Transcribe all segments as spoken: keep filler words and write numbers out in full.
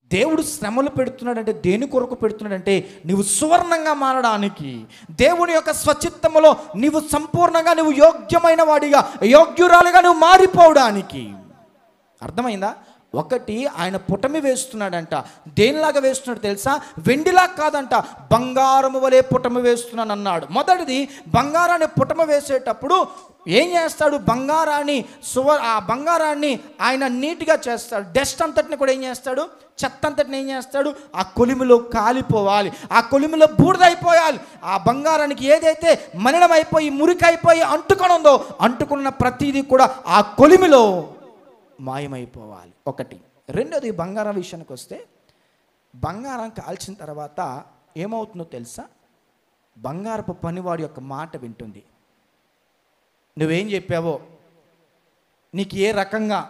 దేవుడు శ్రమలు పెడుతున్నాడంటే దేని కొరకు పెడుతున్నాడంటే నీవు సువర్ణంగా మారడానికి, దేవుని యొక్క స్వచిత్తములో నీవు సంపూర్ణంగా నువ్వు యోగ్యమైన వాడిగా, యోగ్యురాలుగా నువ్వు మారిపోవడానికి. అర్థమైందా? ఒకటి, ఆయన పుటమి వేస్తున్నాడంట. దేనిలాగా వేస్తున్నాడు తెలుసా? వెండిలా కాదంట, బంగారము వలె పుటమి వేస్తున్నాను అన్నాడు. మొదటిది, బంగారాన్ని పుటమ వేసేటప్పుడు ఏం చేస్తాడు? బంగారాన్ని సువ ఆ బంగారాన్ని ఆయన నీట్గా చేస్తాడు. డస్ట్ అంతటిని కూడా ఏం చేస్తాడు? చెత్త అంతటిని ఏం చేస్తాడు? ఆ కొలిమిలో కాలిపోవాలి, ఆ కొలిమిలో బూడిదైపోయాలి. ఆ బంగారానికి ఏదైతే మలినమైపోయి మురికైపోయి అంటుకొని ఉందో, అంటుకున్న ప్రతిదీ కూడా ఆ కొలిమిలో మాయమైపోవాలి. ఒకటి. రెండోది, బంగారం విషయానికి వస్తే, బంగారం కాల్చిన తర్వాత ఏమవుతుందో తెలుసా? బంగారపు పనివాడి యొక్క మాట వింటుంది. నువ్వేం చెప్పావో, నీకు ఏ రకంగా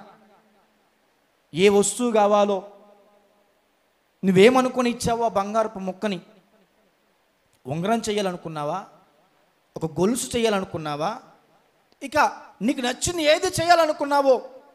ఏ వస్తువు కావాలో, నువ్వేమనుకుని ఇచ్చావో ఆ బంగారపు ముక్కని, ఉంగరం చేయాలనుకున్నావా, ఒక గొలుసు చేయాలనుకున్నావా, ఇక నీకు నచ్చింది ఏది చేయాలనుకున్నావో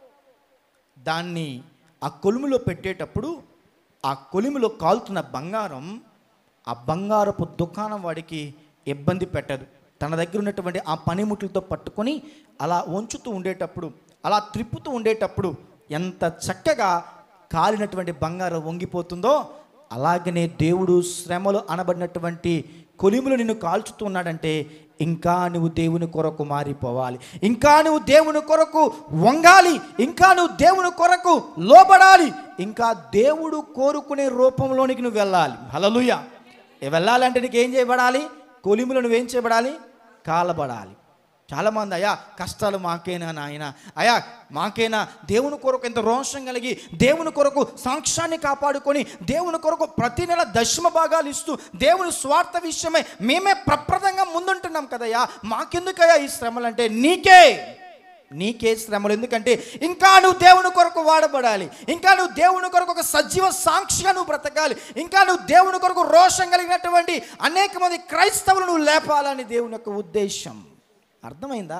దాన్ని ఆ కొలుములో పెట్టేటప్పుడు ఆ కొలిమిలో కాలుతున్న బంగారం ఆ బంగారపు దుకాణం వాడికి ఇబ్బంది పెట్టదు. తన దగ్గర ఉన్నటువంటి ఆ పనిముట్లతో పట్టుకొని అలా వంచుతూ ఉండేటప్పుడు, అలా త్రిప్పుతూ ఉండేటప్పుడు ఎంత చక్కగా కాలినటువంటి బంగారం వంగిపోతుందో, అలాగనే దేవుడు శ్రమలు అనబడినటువంటి కొలిములు నిన్ను కాల్చుతూ ఉన్నాడంటే ఇంకా నువ్వు దేవుని కొరకు మారిపోవాలి, ఇంకా నువ్వు దేవుని కొరకు వంగాలి, ఇంకా నువ్వు దేవుని కొరకు లోబడాలి, ఇంకా దేవుడు కోరుకునే రూపంలోనికి నువ్వు వెళ్ళాలి. హల్లెలూయా. వెళ్ళాలంటే నీకు ఏం చేయబడాలి? కొలిములు నువ్వేం చేయబడాలి? కాలబడాలి. చాలామంది, అయ్యా కష్టాలు మాకేనా నాయన, అయ్యా మాకేనా, దేవుని కొరకు ఎంత రోషం కలిగి దేవుని కొరకు సాక్ష్యాన్ని కాపాడుకొని దేవుని కొరకు ప్రతి నెల దశమ భాగాలు ఇస్తూ దేవుని స్వార్థ విషయమై మేమే ప్రప్రదంగా ముందుంటున్నాం కదయ్యా, మాకెందుకయ్యా ఈ శ్రమలు అంటే? నీకే నీకే శ్రమలు. ఎందుకంటే ఇంకా నువ్వు దేవుని కొరకు వాడబడాలి, ఇంకా నువ్వు దేవుని కొరకు ఒక సజీవ సాక్షిగా నువ్వు బ్రతకాలి, ఇంకా నువ్వు దేవుని కొరకు రోషం కలిగినటువంటి అనేక మంది క్రైస్తవులు నువ్వు లేపాలని దేవుని యొక్క ఉద్దేశం. అర్థమైందా?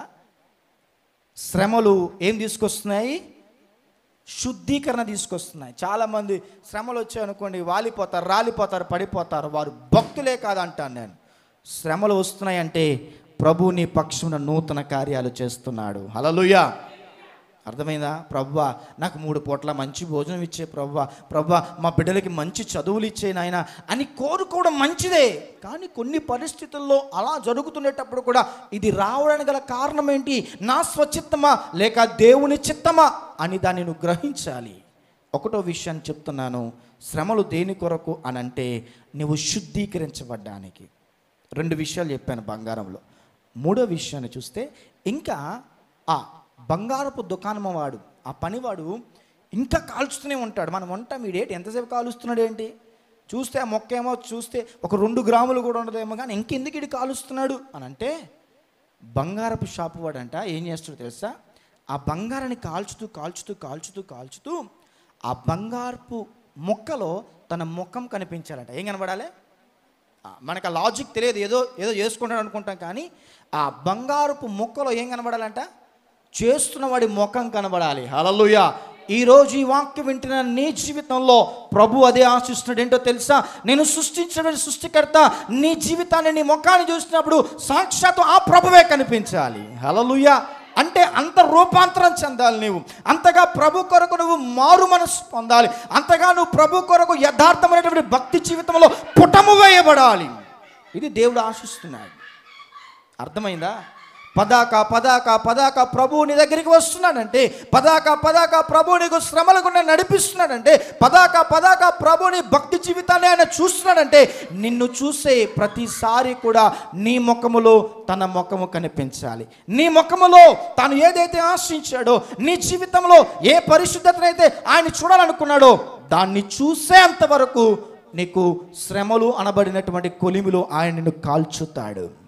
శ్రమలు ఏం తీసుకొస్తున్నాయి? శుద్ధీకరణ తీసుకొస్తున్నాయి. చాలామంది శ్రమలు వచ్చాయనుకోండి వాలిపోతారు, రాలిపోతారు, పడిపోతారు. వారు భక్తులే కాదంటాను నేను. శ్రమలు వస్తున్నాయంటే ప్రభు నీ పక్షమున నూతన కార్యాలు చేస్తున్నాడు. హల్లెలూయా. అర్థమైందా? ప్రభువా నాకు మూడు పూట్ల మంచి భోజనం ఇచ్చే ప్రభువా, ప్రభువా మా బిడ్డలకి మంచి చదువులు ఇచ్చే నాయన అని కోరుకోవడం మంచిదే. కానీ కొన్ని పరిస్థితుల్లో అలా జరుగుతున్నప్పుడు కూడా ఇది రావడానికి గల కారణం ఏంటి? నా స్వచిత్తమా లేక దేవుని చిత్తమా అని దాన్ని నువ్వు గ్రహించాలి. ఒకటో విషయాన్ని చెప్తున్నాను, శ్రమలు దేని కొరకు అని అంటే నువ్వు శుద్ధీకరించబడ్డానికి. రెండు విషయాలు చెప్పాను బంగారంలో. మూడో విషయాన్ని చూస్తే, ఇంకా ఆ బంగారపు దుకాణం వాడు, ఆ పనివాడు ఇంకా కాల్చుతూనే ఉంటాడు. మనం ఉంటాం, వీడేంటి ఎంతసేపు కాలుస్తున్నాడు ఏంటి, చూస్తే ఆ మొక్క ఏమో చూస్తే ఒక రెండు గ్రాములు కూడా ఉండదేమో, కానీ ఇంకెందుకు ఇది కాలుస్తున్నాడు అని అంటే, బంగారపు షాపు వాడంట ఏం చేస్తాడో తెలుసా? ఆ బంగారాన్ని కాల్చుతూ కాల్చుతూ కాల్చుతూ కాల్చుతూ ఆ బంగారపు మొక్కలో తన ముఖం కనిపించాలంట. ఏం కనబడాలి? మనకు ఆ లాజిక్ తెలియదు, ఏదో ఏదో చేసుకుంటాడు అనుకుంటాం, కానీ ఆ బంగారపు మొక్కలో ఏం కనబడాలంట? చేస్తున్న వాడి ముఖం కనబడాలి. హల్లెలూయా. ఈరోజు ఈ వాక్యం వింటున్న నీ జీవితంలో ప్రభు అదే ఆశిస్తున్నాడు. ఏంటో తెలుసా? నేను సృష్టించిన సృష్టికర్త నీ జీవితాన్ని, నీ ముఖాన్ని చూసినప్పుడు సాక్షాత్తు ఆ ప్రభువే కనిపించాలి. హల్లెలూయా. అంటే అంత రూపాంతరం చెందాలి నీవు, అంతగా ప్రభు కొరకు నువ్వు మారు మనసు పొందాలి, అంతగా నువ్వు ప్రభు కొరకు యథార్థమైనటువంటి భక్తి జీవితంలో పుటము వేయబడాలి. ఇది దేవుడు ఆశిస్తున్నాడు. అర్థమైందా? పదాక పదాక పదాక ప్రభు నీ దగ్గరికి వస్తున్నాడంటే, పదాక పదాక ప్రభు నీకు శ్రమల గుండా నడిపిస్తున్నాడంటే, పదాక పదాక ప్రభు నీ భక్తి జీవితాన్ని ఆయన చూస్తున్నాడంటే, నిన్ను చూసే ప్రతిసారి కూడా నీ ముఖములో తన ముఖము కనిపించాలి. నీ ముఖములో తాను ఏదైతే ఆశించాడో, నీ జీవితంలో ఏ పరిశుద్ధతనైతే ఆయన చూడాలనుకున్నాడో దాన్ని చూసేంత వరకు నీకు శ్రమలు అనబడినటువంటి కొలిమిలో ఆయన నిన్ను కాల్చుతాడు.